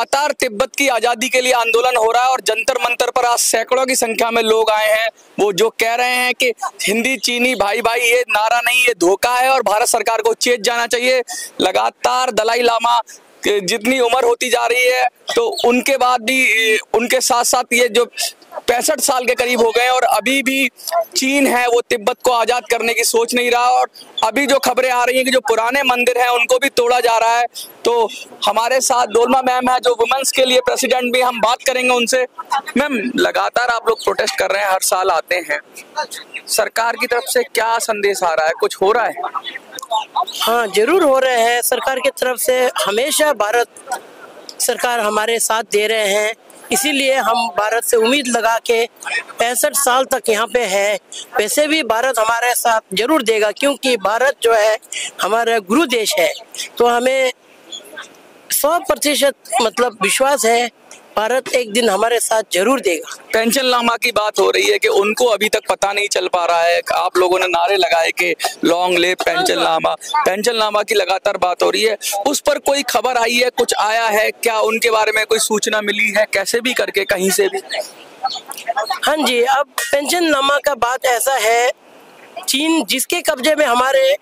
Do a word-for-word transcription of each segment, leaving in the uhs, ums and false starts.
लगातार तिब्बत की आजादी के लिए आंदोलन हो रहा है और जंतर मंतर पर आज सैकड़ों की संख्या में लोग आए हैं। वो जो कह रहे हैं कि हिंदी चीनी भाई भाई ये नारा नहीं, ये धोखा है और भारत सरकार को चेत जाना चाहिए। लगातार दलाई लामा जितनी उम्र होती जा रही है तो उनके बाद भी उनके साथ साथ ये जो पैंसठ साल के करीब हो गए और अभी भी चीन है वो तिब्बत को आजाद करने की सोच नहीं रहा। और अभी जो खबरें आ रही हैं कि जो पुराने मंदिर हैं उनको भी तोड़ा जा रहा है। तो हमारे साथ डोलमा मैम है जो वुमेन्स के लिए प्रेसिडेंट भी, हम बात करेंगे उनसे। मैम, लगातार आप लोग प्रोटेस्ट कर रहे हैं, हर साल आते हैं, सरकार की तरफ से क्या संदेश आ रहा है, कुछ हो रहा है? हाँ, जरूर हो रहे हैं। सरकार की तरफ से हमेशा भारत सरकार हमारे साथ दे रहे हैं, इसीलिए हम भारत से उम्मीद लगा के पैंसठ साल तक यहाँ पे है। वैसे भी भारत हमारे साथ जरूर देगा, क्योंकि भारत जो है हमारा गुरु देश है। तो हमें सौ प्रतिशत मतलब विश्वास है भारत एक दिन हमारे साथ जरूर देगा। पेंशन लामा की बात हो रही है कि उनको अभी तक पता नहीं चल पा रहा है। आप लोगों ने नारे लगाए कि long live Panchen Lama, Panchen Lama की लगातार बात हो रही है, उस पर कोई खबर आई है, कुछ आया है क्या, उनके बारे में कोई सूचना मिली है, कैसे भी करके कहीं से भी? हाँ जी, अब पेंशन लामा का बात ऐसा है, चीन जिसके कब्जे में हमारे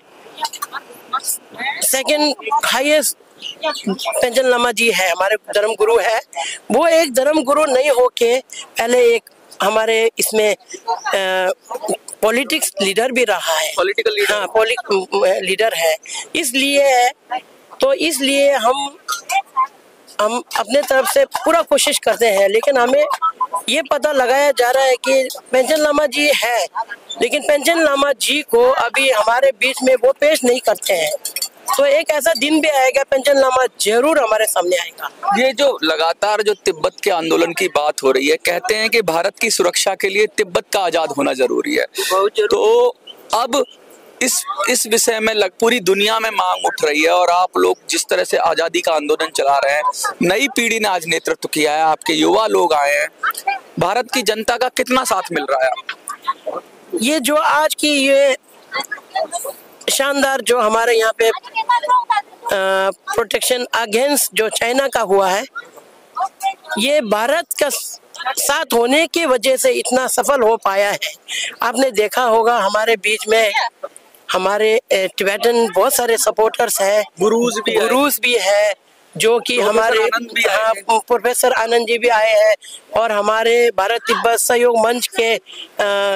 second highest Panchen Lama ji है, हमारे धर्म गुरु है, वो एक धर्म गुरु नहीं होके पहले एक हमारे इसमें पॉलिटिक्स लीडर भी रहा है, पॉलिटिकल लीडर। हाँ, पॉलिटिकल लीडर है। इसलिए तो इसलिए हम हम अपने तरफ से पूरा कोशिश करते हैं, लेकिन हमें ये पता लगाया जा रहा है कि पेंशन लामा जी है, लेकिन पेंशन लामा जी को अभी हमारे बीच में वो पेश नहीं करते हैं। तो एक ऐसा दिन भी आएगा, पेंशन लामा जरूर हमारे सामने आएगा। ये जो लगातार जो तिब्बत के आंदोलन की बात हो रही है, कहते हैं कि भारत की सुरक्षा के लिए तिब्बत का आजाद होना जरूरी है, तो अब इस इस विषय में लग पूरी दुनिया में मांग उठ रही है और आप लोग जिस तरह से आजादी का आंदोलन चला रहे हैं, नई पीढ़ी ने आज नेतृत्व किया है, आपके युवा लोग आए हैं, भारत की जनता का कितना साथ मिल रहा है? ये जो आज की ये शानदार जो हमारे यहाँ पे प्रोटेक्शन अगेंस्ट जो चाइना का हुआ है, ये भारत का साथ होने की वजह से इतना सफल हो पाया है। आपने देखा होगा हमारे बीच में हमारे टिबेटन बहुत सारे सपोर्टर्स हैं, गुरुज भी गुरुज भी है, जो कि हमारे हाँ, प्रोफेसर आनंद जी भी आए हैं और हमारे भारत तिब्बत सहयोग मंच के आ,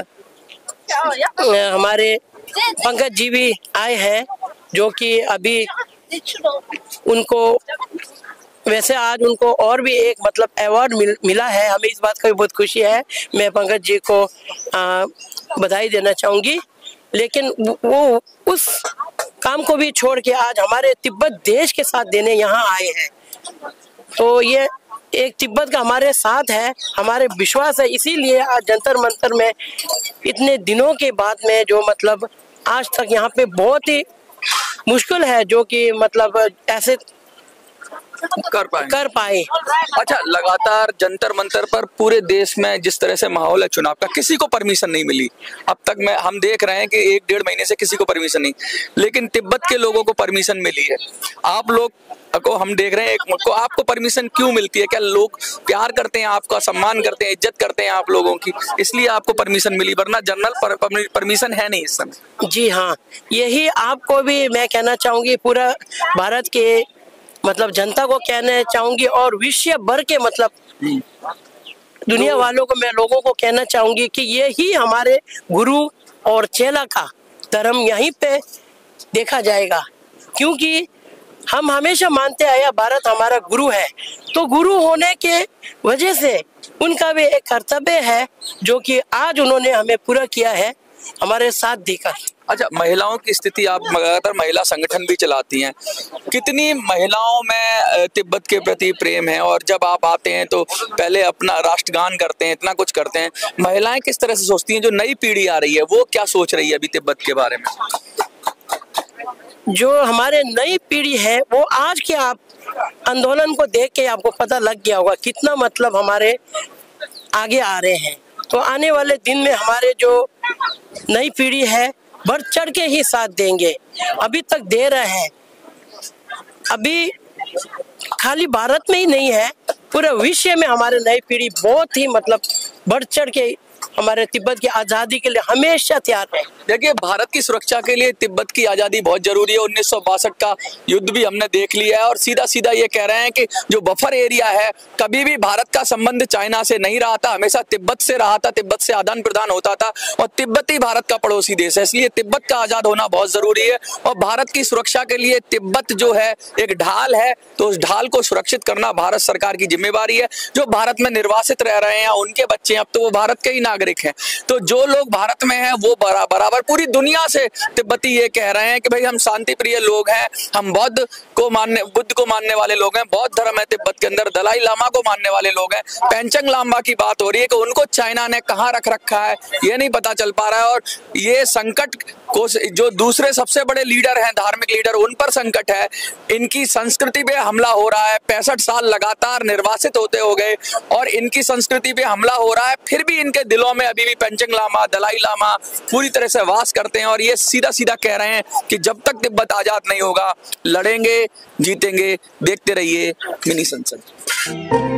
हमारे पंकज जी भी आए हैं, जो कि अभी उनको वैसे आज उनको और भी एक मतलब अवार्ड मिल, मिला है। हमें इस बात का भी बहुत खुशी है। मैं पंकज जी को आ, बधाई देना चाहूँगी, लेकिन वो उस काम को भी छोड़ के आज हमारे तिब्बत देश के साथ देने यहाँ आए हैं। तो ये एक तिब्बत का हमारे साथ है, हमारे विश्वास है, इसीलिए आज जंतर मंतर में इतने दिनों के बाद में जो मतलब आज तक यहाँ पे बहुत ही मुश्किल है जो कि मतलब ऐसे कर पाए कर पाए अच्छा, लगातार जंतर मंतर पर पूरे देश में जिस तरह से माहौल है चुनाव का, किसी को परमिशन नहीं मिली अब तक। मैं हम देख रहे हैं कि एक डेढ़ महीने से किसी को परमिशन नहीं, लेकिन तिब्बत के लोगों को परमिशन मिली है। आप लोग को हम देख रहे हैं, एक को आपको परमिशन क्यों मिलती है? क्या लोग प्यार करते हैं, आपका सम्मान करते हैं, इज्जत करते हैं आप लोगों की, इसलिए आपको परमिशन मिली, वरना जनरल पर, पर, परमिशन है नहीं इस समय? जी हाँ, यही आपको भी मैं कहना चाहूंगी, पूरा भारत के मतलब जनता को कहना चाहूंगी और विश्व भर के मतलब दुनिया वालों को मैं लोगों को कहना चाहूंगी कि यही हमारे गुरु और चेला का धर्म यहीं पे देखा जाएगा, क्योंकि हम हमेशा मानते आया भारत हमारा गुरु है। तो गुरु होने के वजह से उनका भी एक कर्तव्य है जो कि आज उन्होंने हमें पूरा किया है हमारे साथ देकर। अच्छा, महिलाओं की स्थिति, आप लगातार महिला संगठन भी चलाती हैं, कितनी महिलाओं में तिब्बत के प्रति प्रेम है? और जब आप आते हैं तो पहले अपना राष्ट्रगान करते हैं, इतना कुछ करते हैं, महिलाएं किस तरह से सोचती हैं? जो नई पीढ़ी आ रही है वो क्या सोच रही है अभी तिब्बत के बारे में? जो हमारे नई पीढ़ी है वो आज के आप आंदोलन को देख के आपको पता लग गया होगा कितना मतलब हमारे आगे आ रहे हैं। तो आने वाले दिन में हमारे जो नई पीढ़ी है बढ़ चढ़ के ही साथ देंगे, अभी तक दे रहे हैं। अभी खाली भारत में ही नहीं है, पूरे विश्व में हमारे नई पीढ़ी बहुत ही मतलब बढ़ चढ़ के हमारे तिब्बत की आजादी के लिए हमेशा तैयार है। देखिए, भारत की सुरक्षा के लिए तिब्बत की आजादी बहुत जरूरी है। उन्नीस सौ बासठ का युद्ध भी हमने देख लिया है और सीधा सीधा ये कह रहे हैं कि जो बफर एरिया है, कभी भी भारत का संबंध चाइना से नहीं रहा था, हमेशा तिब्बत से रहा था, तिब्बत से आदान प्रदान होता था और तिब्बत ही भारत का पड़ोसी देश है, इसलिए तिब्बत का आजाद होना बहुत जरूरी है। और भारत की सुरक्षा के लिए तिब्बत जो है एक ढाल है, तो उस ढाल को सुरक्षित करना भारत सरकार की जिम्मेवारी है। जो भारत में निर्वासित रह रहे हैं उनके बच्चे अब तो वो भारत के ही नागरिक हैं, तो जो लोग भारत में हैं वो बराबर पूरी दुनिया से तिब्बती ये कह रहे हैं कि भाई हम शांति प्रिय लोग हैं, हम बौद्ध को मानने बुद्ध को मानने वाले लोग हैं, बौद्ध धर्म है तिब्बत के अंदर, दलाई लामा को मानने वाले लोग हैं। पेंचंग लामा की बात हो रही है कि उनको चाइना ने कहाँ रख रखा है ये नहीं पता चल पा रहा है और ये संकट को जो दूसरे सबसे बड़े लीडर हैं, धार्मिक लीडर, उन पर संकट है। इनकी संस्कृति पे हमला हो रहा है, पैंसठ साल लगातार निर्वासित होते हो गए और इनकी संस्कृति पे हमला हो रहा है, फिर भी इनके दिलों में अभी भी पेंचंग लामा, दलाई लामा पूरी तरह से वास करते हैं और ये सीधा सीधा कह रहे हैं कि जब तक तिब्बत आजाद नहीं होगा लड़ेंगे, जीतेंगे। देखते रहिए मिनी संसद।